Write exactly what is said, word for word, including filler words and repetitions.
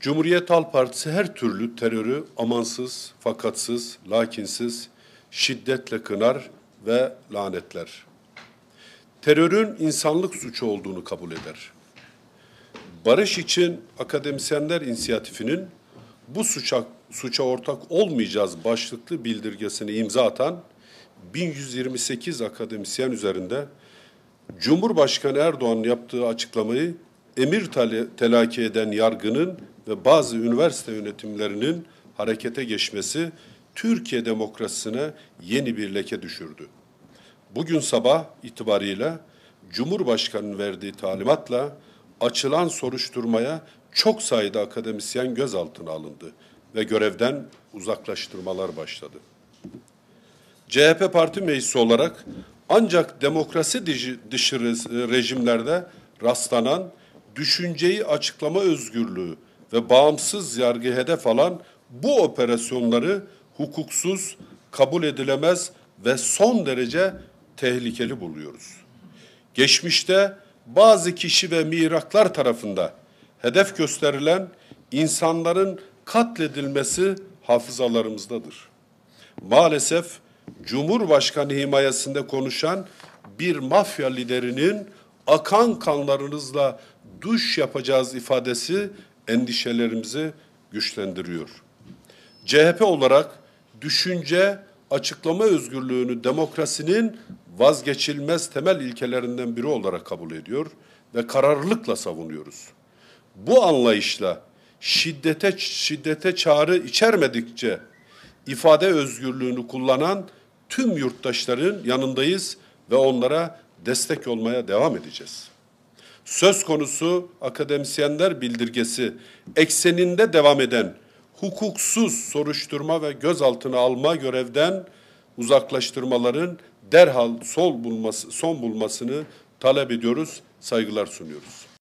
Cumhuriyet Halk Partisi her türlü terörü amansız, fakatsız, lakinsiz, şiddetle kınar ve lanetler. Terörün insanlık suçu olduğunu kabul eder. Barış için Akademisyenler İnisiyatifinin bu suça, suça ortak olmayacağız başlıklı bildirgesini imza atan bin yüz yirmi sekiz akademisyen üzerinde Cumhurbaşkanı Erdoğan'ın yaptığı açıklamayı emir telakki eden yargının ve bazı üniversite yönetimlerinin harekete geçmesi Türkiye demokrasisine yeni bir leke düşürdü. Bugün sabah itibariyle Cumhurbaşkanı'nın verdiği talimatla açılan soruşturmaya çok sayıda akademisyen gözaltına alındı ve görevden uzaklaştırmalar başladı. C H P Parti Meclisi olarak ancak demokrasi dışı rejimlerde rastlanan düşünceyi açıklama özgürlüğü ve bağımsız yargı hedef alan bu operasyonları hukuksuz, kabul edilemez ve son derece tehlikeli buluyoruz. Geçmişte bazı kişi ve mihraklar tarafında hedef gösterilen insanların katledilmesi hafızalarımızdadır. Maalesef Cumhurbaşkanı himayesinde konuşan bir mafya liderinin akan kanlarınızla duş yapacağız ifadesi endişelerimizi güçlendiriyor. C H P olarak düşünce, açıklama özgürlüğünü demokrasinin vazgeçilmez temel ilkelerinden biri olarak kabul ediyor ve kararlılıkla savunuyoruz. Bu anlayışla şiddete şiddete çağrı içermedikçe ifade özgürlüğünü kullanan tüm yurttaşların yanındayız ve onlara destek olmaya devam edeceğiz. Söz konusu akademisyenler bildirgesi ekseninde devam eden hukuksuz soruşturma ve gözaltına alma görevden uzaklaştırmaların derhal sol bulması, son bulmasını talep ediyoruz, saygılar sunuyoruz.